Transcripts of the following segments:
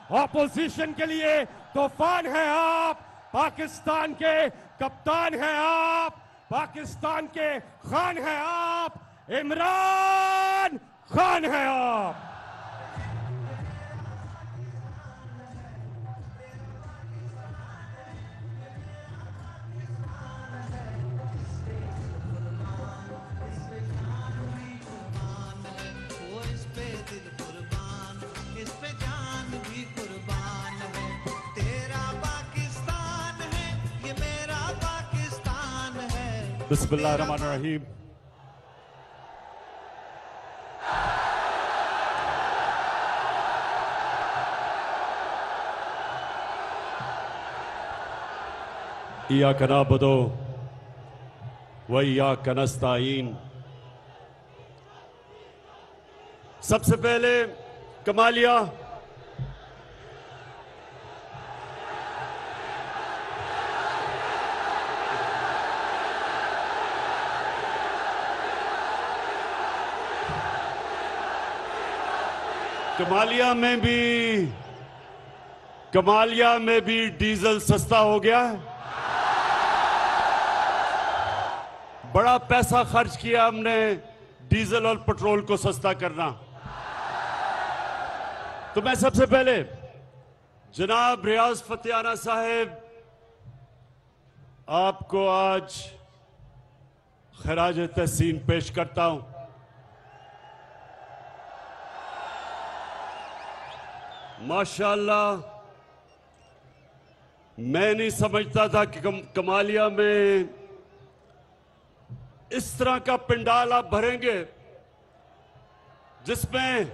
Opposition के लिए तूफान है आप, पाकिस्तान के कप्तान हैं आप, पाकिस्तान के खान हैं आप, इमरान खान हैं आप। बिस्मिल्लाहिर्रहमानिर्रहीम। इय्याका नअबुदु व इय्याका नस्तईन। सबसे पहले कमालिया कमालिया में भी डीजल सस्ता हो गया है। बड़ा पैसा खर्च किया हमने डीजल और पेट्रोल को सस्ता करना। तो मैं सबसे पहले जनाब रियाज फतेहाना साहब आपको आज खराज तहसीन पेश करता हूं। माशाअल्लाह, मैं नहीं समझता था कि कमालिया में इस तरह का पंडाल आप भरेंगे जिसमें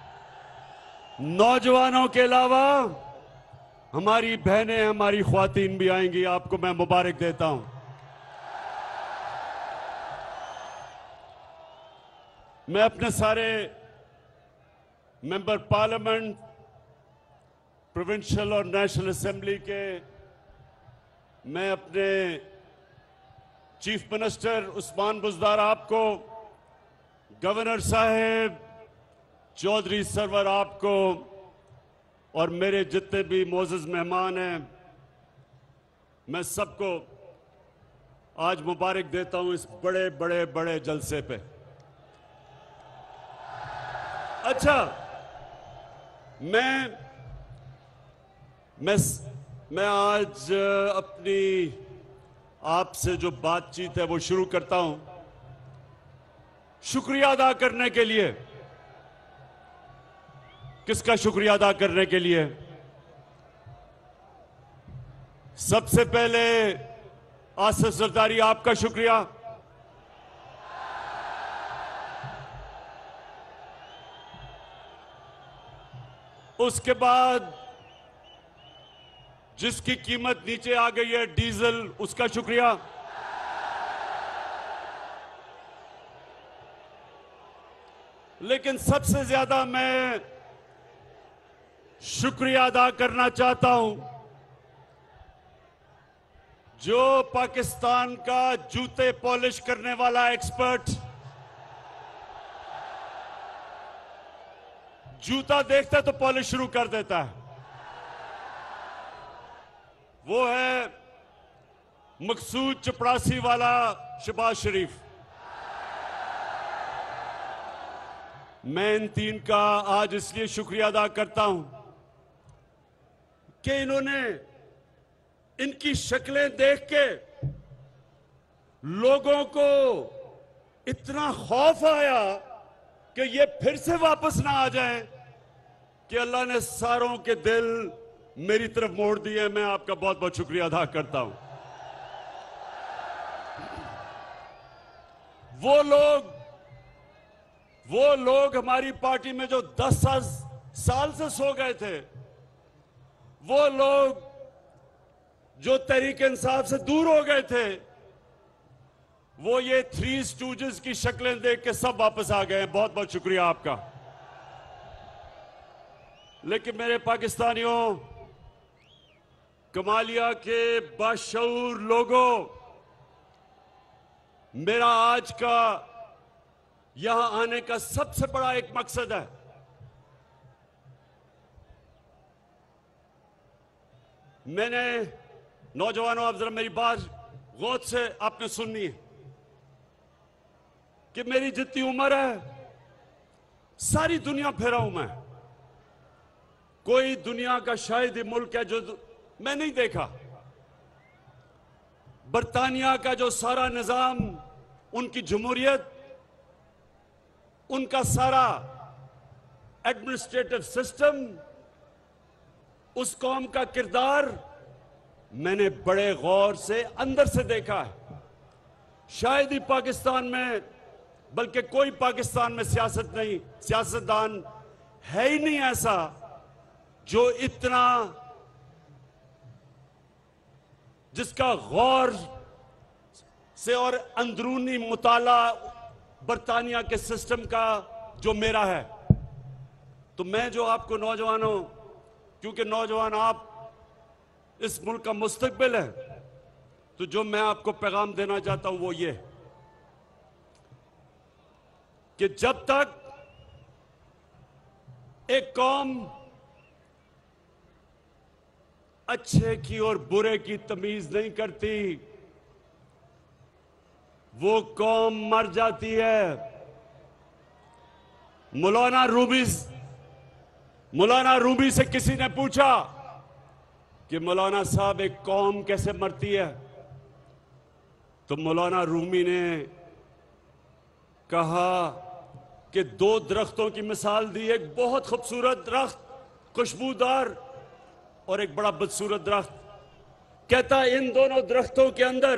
नौजवानों के अलावा हमारी बहनें, हमारी ख्वातीन भी आएंगी। आपको मैं मुबारक देता हूं। मैं अपने सारे मेंबर पार्लियामेंट, प्रोविंशियल और नेशनल असेंबली के, मैं अपने चीफ मिनिस्टर उस्मान बुज़दार आपको, गवर्नर साहब, चौधरी सरवर आपको और मेरे जितने भी मोअज़्ज़ज़ मेहमान हैं, मैं सबको आज मुबारक देता हूं इस बड़े बड़े बड़े जलसे पे। अच्छा, मैं आज अपनी आपसे जो बातचीत है वो शुरू करता हूं शुक्रिया अदा करने के लिए। किसका शुक्रिया अदा करने के लिए? सबसे पहले आसिफ जरदारी, आपका शुक्रिया। उसके बाद जिसकी कीमत नीचे आ गई है डीजल, उसका शुक्रिया। लेकिन सबसे ज्यादा मैं शुक्रिया अदा करना चाहता हूं जो पाकिस्तान का जूते पॉलिश करने वाला एक्सपर्ट, जूता देखता तो पॉलिश शुरू कर देता है, वो है मकसूद चपरासी वाला शहबाज शरीफ। मैं इन तीन का आज इसलिए शुक्रिया अदा करता हूं कि इन्होंने, इनकी शक्लें देख के लोगों को इतना खौफ आया कि ये फिर से वापस ना आ जाएं कि अल्लाह ने सारों के दिल मेरी तरफ मोड़ दिए। मैं आपका बहुत बहुत शुक्रिया अदा करता हूं। वो लोग हमारी पार्टी में जो 10 साल से सो गए थे, वो लोग जो तहरीक इंसाफ से दूर हो गए थे, वो ये थ्री स्टूजेस की शक्लें देख के सब वापस आ गए हैं। बहुत बहुत शुक्रिया आपका। लेकिन मेरे पाकिस्तानियों, कमालिया के बाशऊर लोगों, मेरा आज का यहां आने का सबसे बड़ा एक मकसद है मैंने नौजवानों, आप जरा मेरी बात गौर से आपने सुननी है कि मेरी जितनी उम्र है सारी दुनिया फिरा हूं मैं। कोई दुनिया का शायद ही मुल्क है जो मैं नहीं देखा। बरतानिया का जो सारा निजाम, उनकी जमहूरियत, उनका सारा एडमिनिस्ट्रेटिव सिस्टम, उस कौम का किरदार मैंने बड़े गौर से अंदर से देखा है। शायद ही पाकिस्तान में, बल्कि कोई पाकिस्तान में सियासतदान है ही नहीं ऐसा जो इतना, जिसका गौर से और अंदरूनी मुताला बरतानिया के सिस्टम का जो मेरा है। तो मैं जो आपको नौजवानों, क्योंकि नौजवान आप इस मुल्क का मुस्तकबिल है, तो जो मैं आपको पैगाम देना चाहता हूं वो ये कि जब तक एक कौम अच्छे की और बुरे की तमीज नहीं करती, वो कौम मर जाती है। मौलाना रूमी से किसी ने पूछा कि मौलाना साहब एक कौम कैसे मरती है, तो मौलाना रूमी ने कहा कि दो दरख्तों की मिसाल दी। एक बहुत खूबसूरत दरख्त, खुशबूदार, और एक बड़ा बदसूरत दरख्त। कहता इन दोनों दरख्तों के अंदर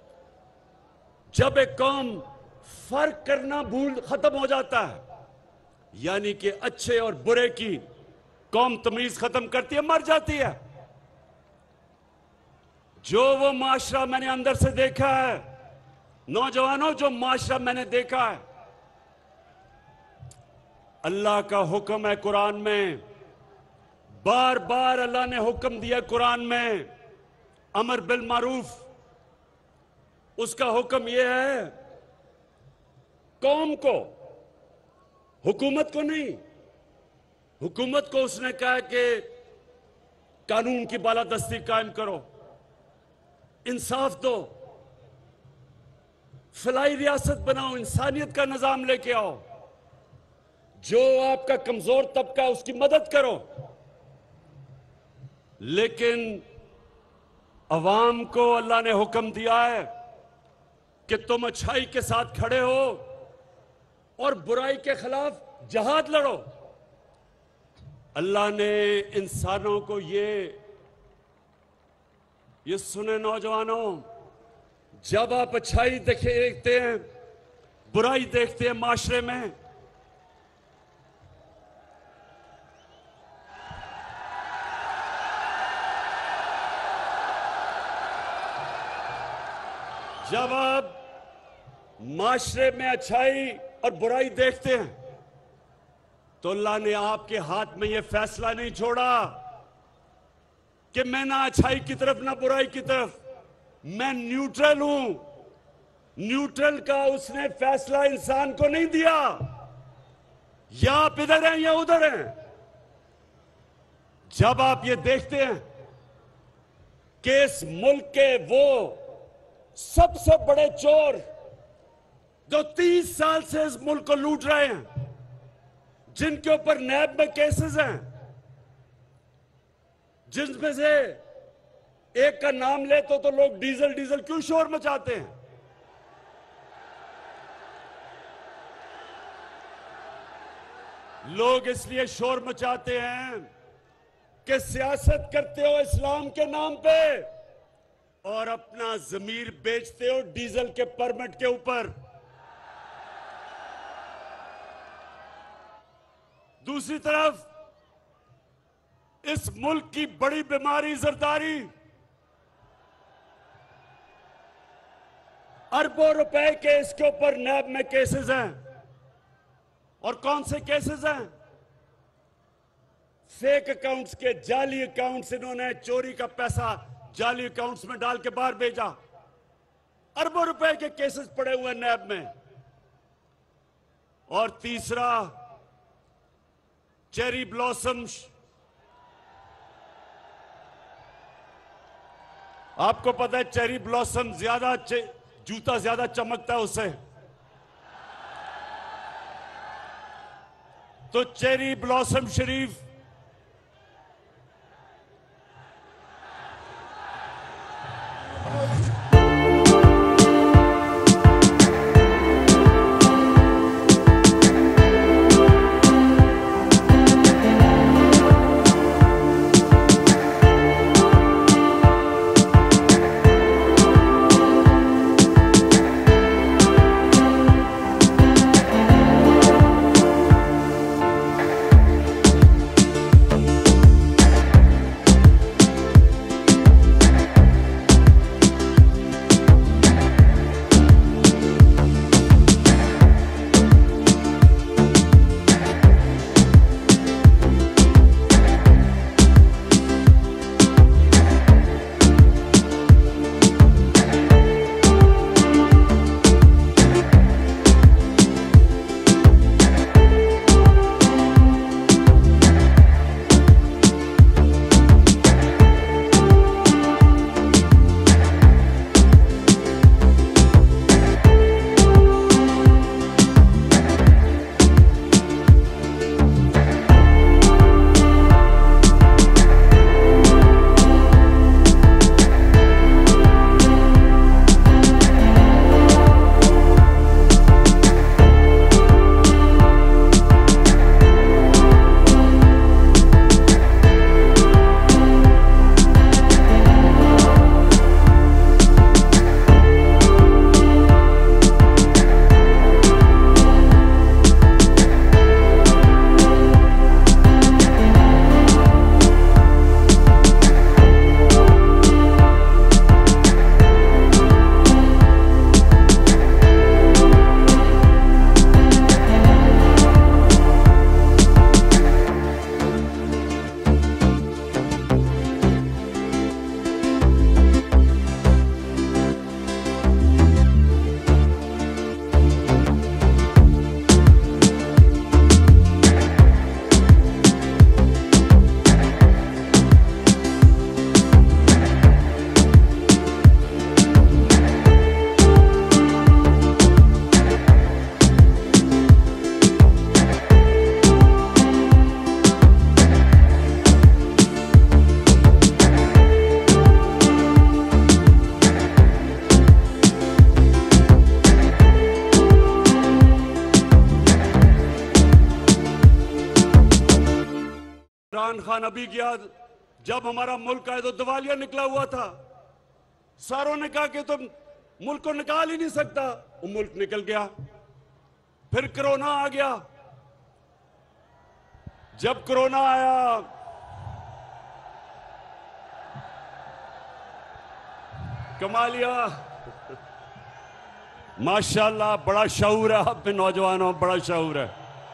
जब एक कौम फर्क करना खत्म हो जाता है, यानी कि अच्छे और बुरे की कौम तमीज खत्म करती है, मर जाती है। जो वो माशरा मैंने अंदर से देखा है, नौजवानों, जो माशरा मैंने देखा है, अल्लाह का हुक्म है कुरान में, बार बार अल्लाह ने हुक्म दिया कुरान में, अमर बिल मारूफ। उसका हुक्म यह है कौम को, हुकूमत को नहीं। हुकूमत को उसने कहा कि कानून की बालादस्ती कायम करो, इंसाफ दो, फलाई रियासत बनाओ, इंसानियत का निजाम लेके आओ, जो आपका कमजोर तबका उसकी मदद करो। लेकिन अवाम को अल्लाह ने हुक्म दिया है कि तुम अच्छाई के साथ खड़े हो और बुराई के खिलाफ जहाद लड़ो। अल्लाह ने इंसानों को ये सुने नौजवानों, जब आप अच्छाई देखते हैं, बुराई देखते हैं माशरे में, जब आप माशरे में अच्छाई और बुराई देखते हैं, तो अल्लाह ने आपके हाथ में यह फैसला नहीं छोड़ा कि मैं ना अच्छाई की तरफ ना बुराई की तरफ, मैं न्यूट्रल हूं। न्यूट्रल का उसने फैसला इंसान को नहीं दिया, या आप इधर हैं या उधर हैं। जब आप ये देखते हैं कि इस मुल्क के वो सबसे बड़े चोर जो 30 साल से इस मुल्क को लूट रहे हैं, जिनके ऊपर नैब में केसेस हैं, जिसमें से एक का नाम ले तो लोग डीजल डीजल क्यों शोर मचाते हैं। लोग इसलिए शोर मचाते हैं कि सियासत करते हो इस्लाम के नाम पे और अपना जमीर बेचते हो डीजल के परमिट के ऊपर। दूसरी तरफ इस मुल्क की बड़ी बीमारी जरदारी, अरबों रुपए के इसके ऊपर नैब में केसेस हैं। और कौन से केसेस हैं? फेक अकाउंट्स के, जाली अकाउंट्स, इन्होंने चोरी का पैसा जाली अकाउंट्स में डाल के बाहर भेजा। अरबों रुपए के केसेस पड़े हुए नैब में। और तीसरा, चेरी ब्लॉसम आपको पता है चेरी ब्लॉसम जूता ज्यादा चमकता है उससे। तो चेरी ब्लॉसम शरीफ इमरान खान अभी गया, जब हमारा मुल्क आए तो दिवालिया निकला हुआ था। सारों ने कहा कि तुम मुल्क को निकाल ही नहीं सकता, वो मुल्क निकल गया। फिर कोरोना आ गया। जब कोरोना आया, कमालिया माशाल्लाह, बड़ा शऊर है आप में, नौजवानों बड़ा शऊर है।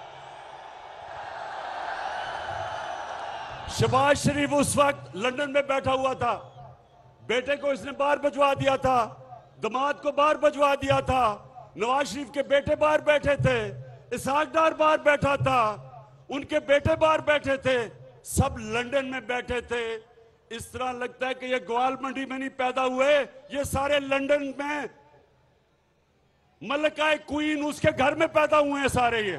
शहबाज शरीफ उस वक्त लंदन में बैठा हुआ था, बेटे को इसने बाहर भिजवा दिया था, दामाद को बाहर भिजवा दिया था, नवाज शरीफ के बेटे बाहर बैठे थे, इसहाक डार बाहर बैठा था, उनके बेटे बाहर बैठे थे, सब लंदन में बैठे थे। इस तरह लगता है कि ये ग्वाल मंडी में नहीं पैदा हुए, ये सारे लंदन में मलका क्वीन उसके घर में पैदा हुए हैं सारे। ये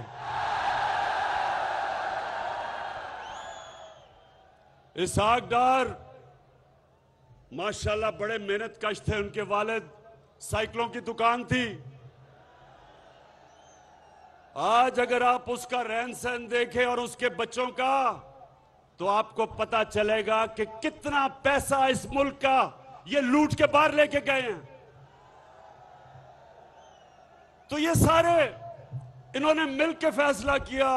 इसहाक डार माशाल्लाह बड़े मेहनत कश थे, उनके वालिद साइकिलों की दुकान थी। आज अगर आप उसका रहन सहन देखें और उसके बच्चों का, तो आपको पता चलेगा कि कितना पैसा इस मुल्क का ये लूट के बाहर लेके गए हैं। तो ये सारे इन्होंने मिलकर फैसला किया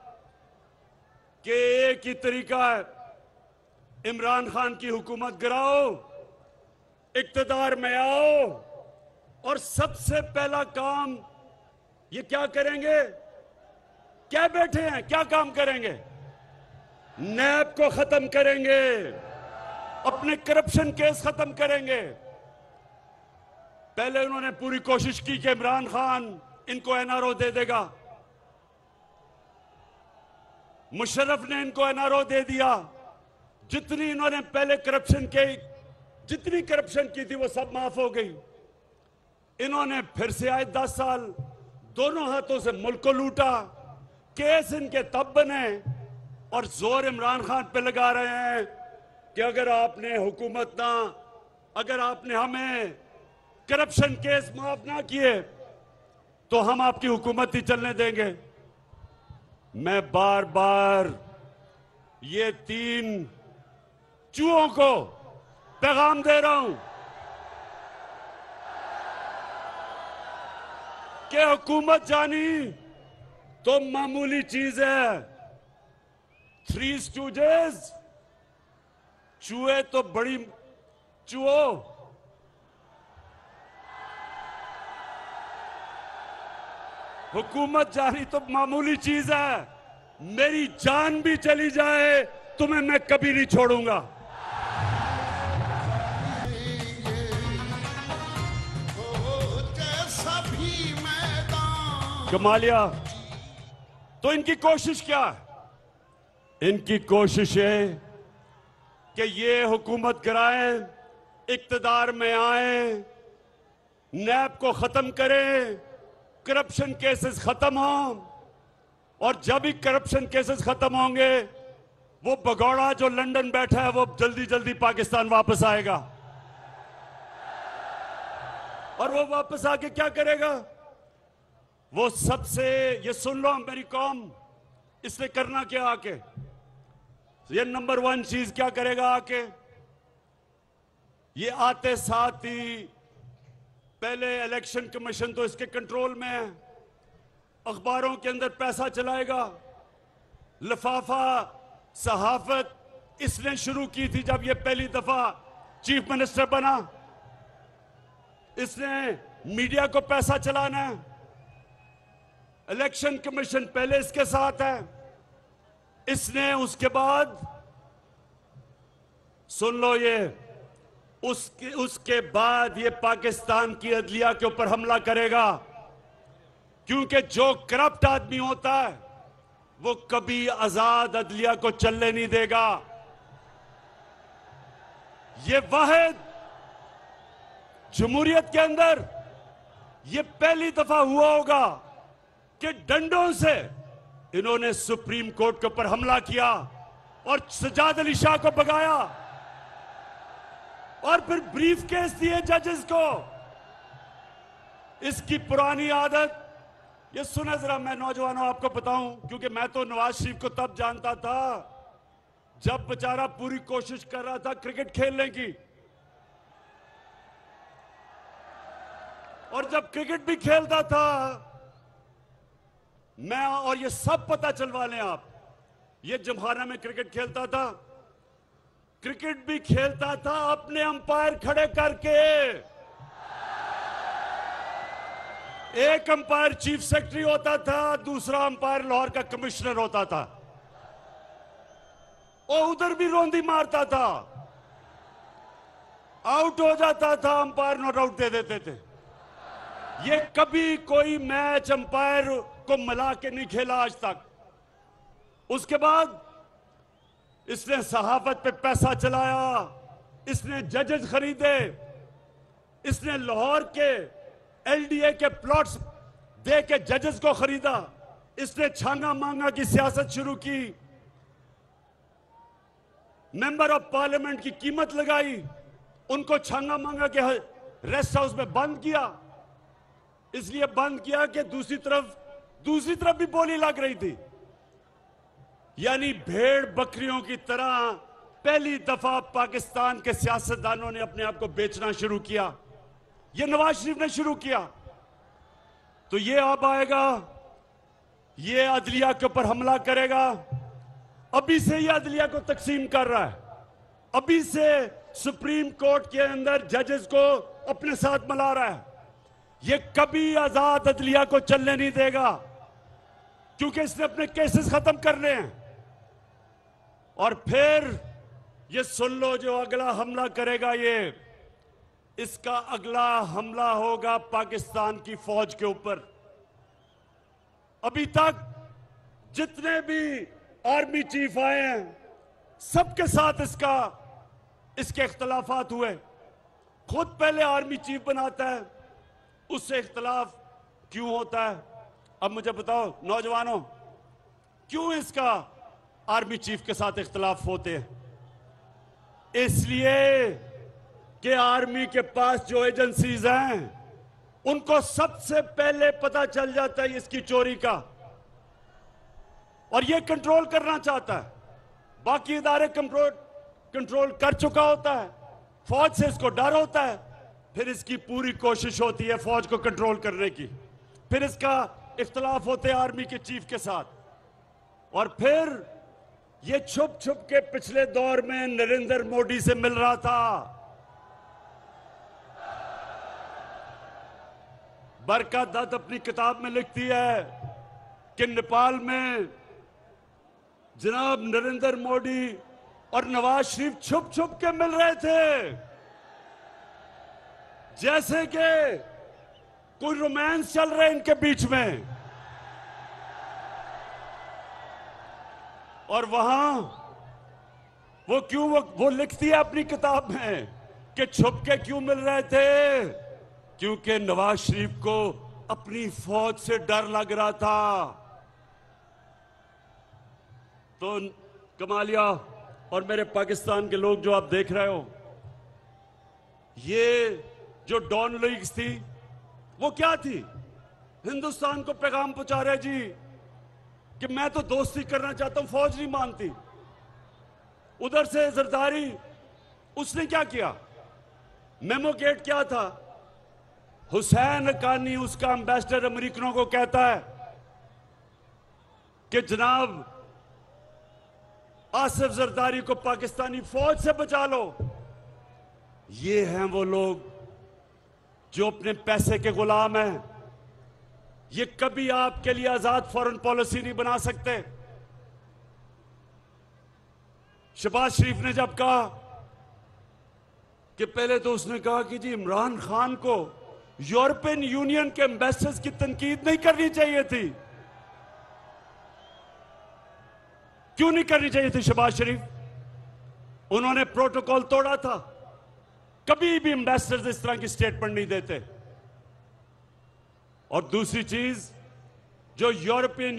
कि एक ही तरीका है, इमरान खान की हुकूमत गिराओ, इक्तदार में आओ, और सबसे पहला काम ये क्या करेंगे? क्या बैठे हैं, क्या काम करेंगे? नैब को खत्म करेंगे, अपने करप्शन केस खत्म करेंगे। पहले उन्होंने पूरी कोशिश की कि इमरान खान इनको एनआरओ दे देगा, मुशर्रफ ने इनको एनआरओ दे दिया। जितनी इन्होंने पहले करप्शन के जितनी करप्शन की थी वो सब माफ हो गई। इन्होंने फिर से आए 10 साल, दोनों हाथों से मुल्क को लूटा। केस इनके तब बने और जोर इमरान खान पे लगा रहे हैं कि अगर आपने हुकूमत ना, अगर आपने हमें करप्शन केस माफ ना किए तो हम आपकी हुकूमत ही चलने देंगे। मैं बार बार ये 3 चूहों को पैगाम दे रहा हूं कि हुकूमत जानी तो मामूली चीज है। 3 स्टूजेस, चूहे तो बड़ी चूहो, हुकूमत जानी तो मामूली चीज है। मेरी जान भी चली जाए तुम्हें मैं कभी नहीं छोड़ूंगा। कमालिया, तो इनकी कोशिश क्या है? इनकी कोशिश है कि ये हुकूमत कराएं, इक्तदार में आए, नैब को खत्म करें, करप्शन केसेस खत्म हों, और जब भी करप्शन केसेस खत्म होंगे वो भगौड़ा जो लंदन बैठा है वो जल्दी जल्दी पाकिस्तान वापस आएगा। और वो वापस आके क्या करेगा? वो सबसे, ये सुन लो मेरी कौम, इसने करना क्या आके, ये नंबर 1 चीज क्या करेगा आके? ये आते साथ ही पहले इलेक्शन कमीशन तो इसके कंट्रोल में है, अखबारों के अंदर पैसा चलाएगा। लिफाफा सहाफत इसने शुरू की थी जब ये पहली दफा चीफ मिनिस्टर बना। इसने मीडिया को पैसा चलाना है। इलेक्शन कमीशन पहले इसके साथ है। इसने उसके बाद, सुन लो ये, उसके बाद ये पाकिस्तान की अदलिया के ऊपर हमला करेगा, क्योंकि जो करप्ट आदमी होता है वो कभी आजाद अदलिया को चलने नहीं देगा। ये वाहिद जमहूरियत के अंदर ये पहली दफा हुआ होगा कि डंडों से इन्होंने सुप्रीम कोर्ट के ऊपर हमला किया और सज्जाद अली शाह को भगाया और फिर ब्रीफ केस दिए जजेस को। इसकी पुरानी आदत, ये सुना जरा, मैं नौजवानों आपको बताऊं, क्योंकि मैं तो नवाज शरीफ को तब जानता था जब बेचारा पूरी कोशिश कर रहा था क्रिकेट खेलने की, और जब क्रिकेट भी खेलता था मैं, और ये सब पता चलवा लें आप, ये जमखाना में क्रिकेट खेलता था, क्रिकेट भी खेलता था अपने अंपायर खड़े करके। एक अंपायर चीफ सेक्रेटरी होता था, दूसरा अंपायर लाहौर का कमिश्नर होता था, और उधर भी रोंदी मारता था, आउट हो जाता था, अंपायर नॉट आउट दे देते थे। ये कभी कोई मैच अंपायर को मिला के नहीं खेला आज तक। उसके बाद इसने सहाफत पे पैसा चलाया, इसने जजेस खरीदे, इसने लाहौर के एलडीए के प्लॉट्स दे के जजेस को खरीदा, इसने छांगा मांगा की सियासत शुरू की, मेंबर ऑफ पार्लियामेंट की कीमत लगाई, उनको छांगा मांगा के रेस्ट हाउस में बंद किया। इसलिए बंद किया कि दूसरी तरफ भी बोली लग रही थी। यानी भेड़ बकरियों की तरह पहली दफा पाकिस्तान के सियासतदानों ने अपने आप को बेचना शुरू किया। ये नवाज शरीफ ने शुरू किया। तो ये अब आएगा, ये अदलिया के ऊपर हमला करेगा। अभी से ये अदलिया को तकसीम कर रहा है, अभी से सुप्रीम कोर्ट के अंदर जजेस को अपने साथ मिला रहा है। ये कभी आजाद अदलिया को चलने नहीं देगा, क्योंकि इसने अपने केसेस खत्म करने हैं। और फिर ये सुन लो, जो अगला हमला करेगा, ये इसका अगला हमला होगा पाकिस्तान की फौज के ऊपर। अभी तक जितने भी आर्मी चीफ आए हैं सबके साथ इसके इख्तलाफात हुए। खुद पहले आर्मी चीफ बनाता है, उससे इख्तलाफ क्यों होता है? अब मुझे बताओ नौजवानों, क्यों इसका आर्मी चीफ के साथ इख्तलाफ होते हैं? इसलिए कि आर्मी के पास जो एजेंसीज हैं उनको सबसे पहले पता चल जाता है इसकी चोरी का, और ये कंट्रोल करना चाहता है। बाकी इदारे कंट्रोल कर चुका होता है, फौज से इसको डर होता है, फिर इसकी पूरी कोशिश होती है फौज को कंट्रोल करने की, फिर इसका इख्तलाफ होते हैं आर्मी के चीफ के साथ, और फिर ये छुप छुप के पिछले दौर में नरेंद्र मोदी से मिल रहा था। बरका दत्त अपनी किताब में लिखती है कि नेपाल में जनाब नरेंद्र मोदी और नवाज शरीफ छुप छुप के मिल रहे थे, जैसे कि कोई रोमांस चल रहा है इनके बीच में। और वहां वो लिखती है अपनी किताब में कि छुप के क्यों मिल रहे थे, क्योंकि नवाज शरीफ को अपनी फौज से डर लग रहा था। तो कमालिया और मेरे पाकिस्तान के लोग जो आप देख रहे हो, ये जो डॉन लीग्स थी वो क्या थी? हिंदुस्तान को पैगाम पहुंचा रहे जी कि मैं तो दोस्ती करना चाहता हूं, फौज नहीं मानती। उधर से जरदारी, उसने क्या किया? मेमो गेट क्या था? हुसैन हक्कानी उसका एम्बेसडर अमेरिकनों को कहता है कि जनाब आसिफ जरदारी को पाकिस्तानी फौज से बचा लो। ये हैं वो लोग जो अपने पैसे के गुलाम हैं। ये कभी आपके लिए आजाद फॉरेन पॉलिसी नहीं बना सकते। शहबाज शरीफ ने जब कहा कि पहले तो उसने कहा कि जी इमरान खान को यूरोपियन यूनियन के एम्बेसडर्स की तनकीद नहीं करनी चाहिए थी। क्यों नहीं करनी चाहिए थी शहबाज शरीफ? उन्होंने प्रोटोकॉल तोड़ा था। कभी भी एम्बेसडर्स इस तरह की स्टेटमेंट नहीं देते। और दूसरी चीज, जो यूरोपियन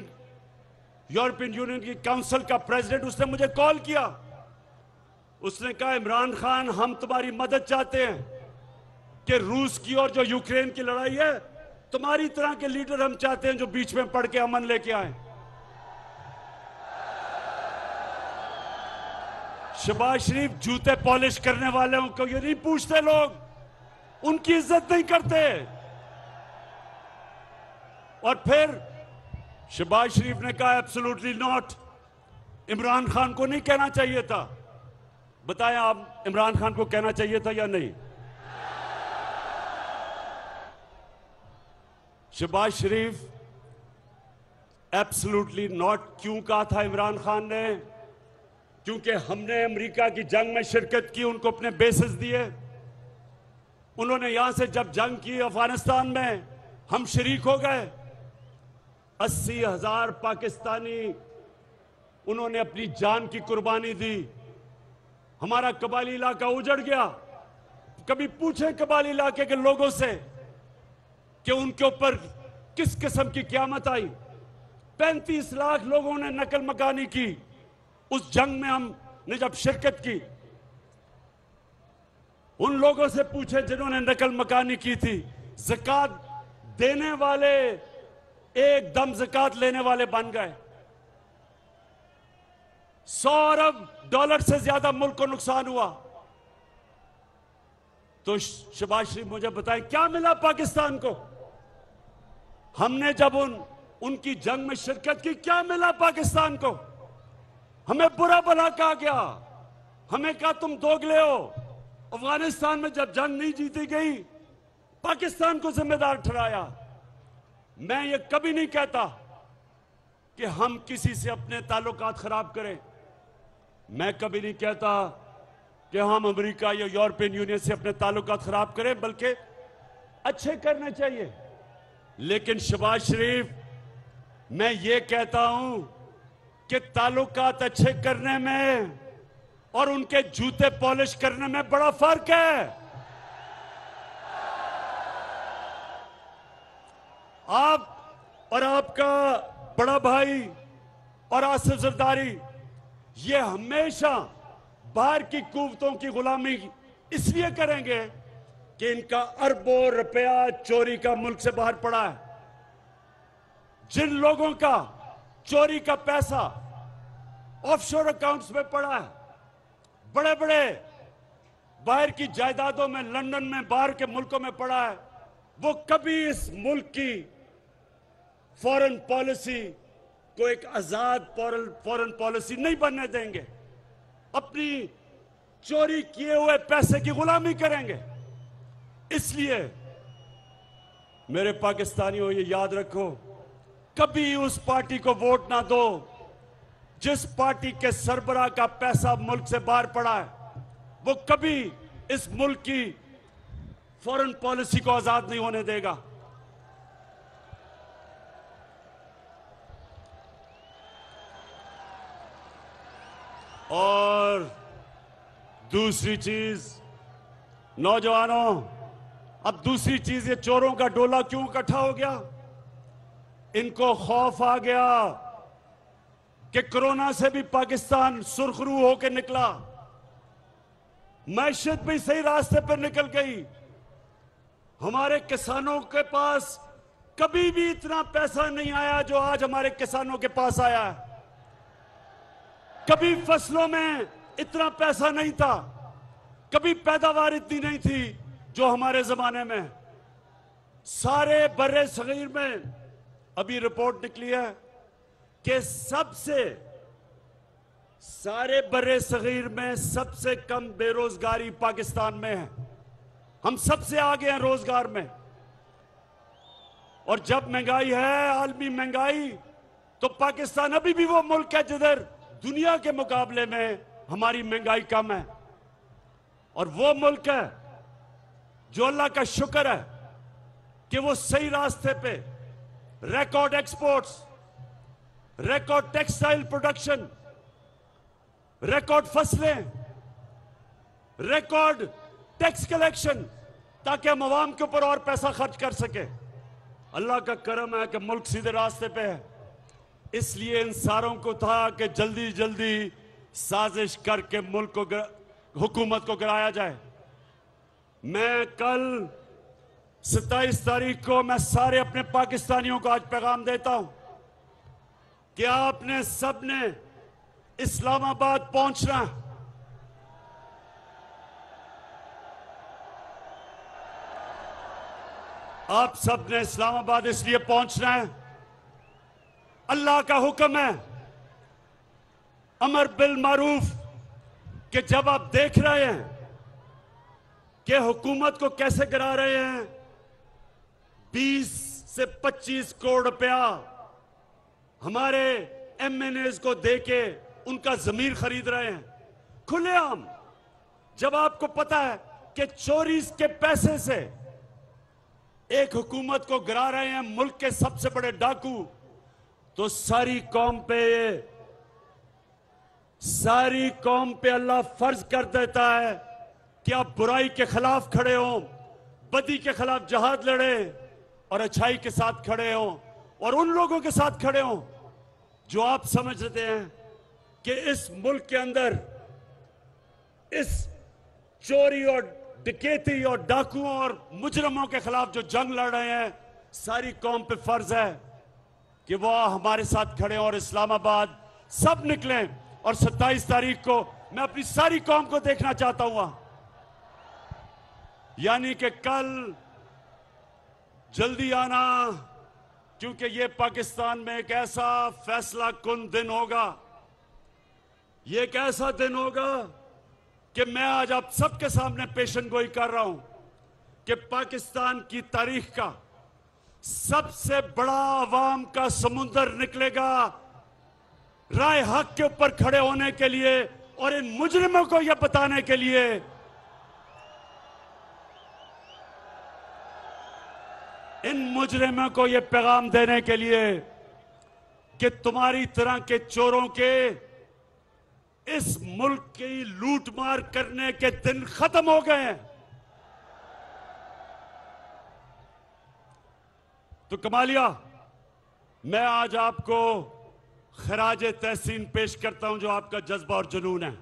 यूनियन की काउंसिल का प्रेसिडेंट, उसने मुझे कॉल किया। उसने कहा इमरान खान, हम तुम्हारी मदद चाहते हैं कि रूस की और जो यूक्रेन की लड़ाई है, तुम्हारी तरह के लीडर हम चाहते हैं जो बीच में पड़ के अमन लेके आए। शहबाज शरीफ जूते पॉलिश करने वालों को ये नहीं पूछते, लोग उनकी इज्जत नहीं करते। और फिर शहबाज शरीफ ने कहा एब्सोल्युटली नॉट, इमरान खान को नहीं कहना चाहिए था। बताएं आप, इमरान खान को कहना चाहिए था या नहीं? शहबाज शरीफ एब्सोल्युटली नॉट क्यों कहा था इमरान खान ने? क्योंकि हमने अमेरिका की जंग में शिरकत की, उनको अपने बेसेस दिए। उन्होंने यहां से जब जंग की अफगानिस्तान में, हम शरीक हो गए। 80,000 पाकिस्तानी उन्होंने अपनी जान की कुर्बानी दी। हमारा कबाली इलाका उजड़ गया। कभी पूछें कबाली इलाके के लोगों से कि उनके ऊपर किस किस्म की क़यामत आई। 35 लाख लोगों ने नकल मकानी की उस जंग में हमने जब शिरकत की। उन लोगों से पूछे जिन्होंने नकल मकानी की थी। ज़कात देने वाले एकदम ज़कात लेने वाले बन गए। $100 अरब से ज्यादा मुल्क को नुकसान हुआ। तो शहबाज शरीफ मुझे बताएं क्या मिला पाकिस्तान को? हमने जब उनकी जंग में शिरकत की, क्या मिला पाकिस्तान को? हमें बुरा भला कहा गया, हमें कहा तुम दोगले हो। अफगानिस्तान में जब जंग नहीं जीती गई, पाकिस्तान को जिम्मेदार ठहराया। मैं ये कभी नहीं कहता कि हम किसी से अपने ताल्लुकात खराब करें। मैं कभी नहीं कहता कि हम अमेरिका या यूरोपियन यूनियन से अपने ताल्लुकात खराब करें, बल्कि अच्छे करने चाहिए। लेकिन शहबाज शरीफ, मैं ये कहता हूं कि ताल्लुकात अच्छे करने में और उनके जूते पॉलिश करने में बड़ा फर्क है। आपका बड़ा भाई और आसिफ जरदारी ये हमेशा बाहर की कुव्वतों की गुलामी इसलिए करेंगे कि इनका अरबों रुपया चोरी का मुल्क से बाहर पड़ा है। जिन लोगों का चोरी का पैसा ऑफशोर अकाउंट्स में पड़ा है, बड़े बड़े बाहर की जायदादों में, लंदन में, बाहर के मुल्कों में पड़ा है, वो कभी इस मुल्क की फॉरेन पॉलिसी को एक आजाद फॉरेन पॉलिसी नहीं बनने देंगे। अपनी चोरी किए हुए पैसे की गुलामी करेंगे। इसलिए मेरे पाकिस्तानियों, ये याद रखो, कभी उस पार्टी को वोट ना दो जिस पार्टी के सरबराह का पैसा मुल्क से बाहर पड़ा है। वो कभी इस मुल्क की फॉरेन पॉलिसी को आजाद नहीं होने देगा। और दूसरी चीज, नौजवानों, अब दूसरी चीज, ये चोरों का डोला क्यों इकट्ठा हो गया? इनको खौफ आ गया कि कोरोना से भी पाकिस्तान सुरखरू होकर निकला, मैशत भी सही रास्ते पर निकल गई। हमारे किसानों के पास कभी भी इतना पैसा नहीं आया जो आज हमारे किसानों के पास आया है। कभी फसलों में इतना पैसा नहीं था, कभी पैदावार इतनी नहीं थी जो हमारे जमाने में। सारे बर्रे सगीर में अभी रिपोर्ट निकली है कि सारे बर्रे सगीर में सबसे कम बेरोजगारी पाकिस्तान में है। हम सबसे आगे हैं रोजगार में। और जब महंगाई है, आलमी महंगाई, तो पाकिस्तान अभी भी वो मुल्क है जिधर दुनिया के मुकाबले में हमारी महंगाई कम है। और वो मुल्क है जो अल्लाह का शुक्र है कि वो सही रास्ते पे, record exports, record textile production, record फसलें, रिकॉर्ड टैक्स कलेक्शन, ताकि हम आवाम के ऊपर और पैसा खर्च कर सके। अल्लाह का करम है कि मुल्क सीधे रास्ते पे है। इसलिए इन सारों को था कि जल्दी जल्दी साजिश करके मुल्क को, हुकूमत को गिराया जाए। मैं कल 27 तारीख को मैं सारे अपने पाकिस्तानियों को आज पैगाम देता हूं कि आपने सबने इस्लामाबाद पहुंचना। आप सबने इस्लामाबाद इसलिए पहुंचना है, अल्लाह का हुक्म है, अमर बिल मारूफ, कि जब आप देख रहे हैं कि हुकूमत को कैसे गिरा रहे हैं, 20 से 25 करोड़ रुपया हमारे एमएनएस को देके उनका जमीर खरीद रहे हैं खुलेआम। जब आपको पता है कि चोरी के पैसे से एक हुकूमत को गिरा रहे हैं मुल्क के सबसे बड़े डाकू, तो सारी कौम पे अल्लाह फर्ज कर देता है कि आप बुराई के खिलाफ खड़े हो, बदी के खिलाफ जहाद लड़े और अच्छाई के साथ खड़े हो, और उन लोगों के साथ खड़े हो जो आप समझते हैं कि इस मुल्क के अंदर इस चोरी और डकैती और डाकुओं और मुजरमों के खिलाफ जो जंग लड़ रहे हैं, सारी कौम पे फर्ज है कि वो हमारे साथ खड़े और इस्लामाबाद सब निकले। और 27 तारीख को मैं अपनी सारी कौम को देखना चाहता हूं वहां। यानी कि कल जल्दी आना, क्योंकि ये पाकिस्तान में एक ऐसा फैसला कुन दिन होगा, ये एक ऐसा दिन होगा कि मैं आज आप सबके सामने पेशन गोई कर रहा हूं कि पाकिस्तान की तारीख का सबसे बड़ा अवाम का समुंदर निकलेगा राय हक के ऊपर खड़े होने के लिए और इन मुजरिमों को यह बताने के लिए इन मुजरिमों को यह पैगाम देने के लिए कि तुम्हारी तरह के चोरों के इस मुल्क की लूटमार करने के दिन खत्म हो गए हैं। तो कमालिया, मैं आज आपको खराज तहसीन पेश करता हूं जो आपका जज्बा और जुनून है।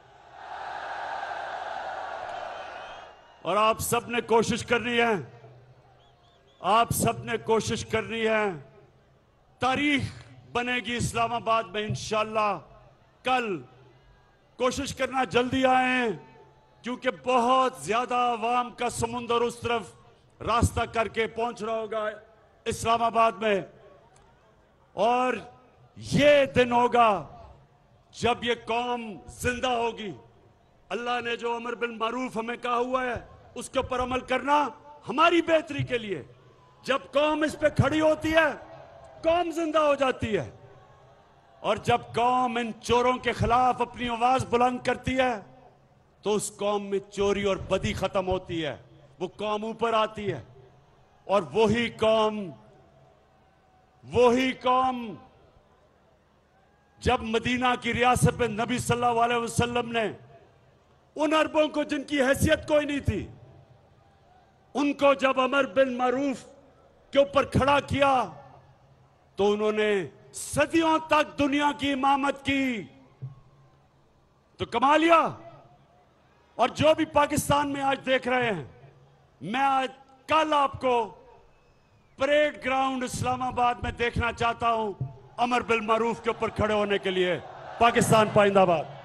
और आप सब ने कोशिश करनी है, आप सब ने कोशिश करनी है। तारीख बनेगी इस्लामाबाद में इंशाअल्लाह। कल कोशिश करना जल्दी आए, क्योंकि बहुत ज्यादा आवाम का समुंदर उस तरफ रास्ता करके पहुंच रहा होगा इस्लामाबाद में। और ये दिन होगा जब ये कौम जिंदा होगी। अल्लाह ने जो अमर बिल मारूफ हमें कहा हुआ है उसके ऊपर अमल करना हमारी बेहतरी के लिए। जब कौम इस पे खड़ी होती है, कौम जिंदा हो जाती है। और जब कौम इन चोरों के खिलाफ अपनी आवाज बुलंद करती है तो उस कौम में चोरी और बदी खत्म होती है, वो कौम ऊपर आती है। और वही कौम जब मदीना की रियासत में नबी सल्लल्लाहु अलैहि वसल्लम ने उन अरबों को जिनकी हैसियत कोई नहीं थी, उनको जब अमर बिल मारूफ के ऊपर खड़ा किया तो उन्होंने सदियों तक दुनिया की इमामत की। तो कमालिया और जो भी पाकिस्तान में आज देख रहे हैं, मैं आज कल आपको परेड ग्राउंड इस्लामाबाद में देखना चाहता हूं अमर बिल मारूफ के ऊपर खड़े होने के लिए। पाकिस्तान पाइंदाबाद।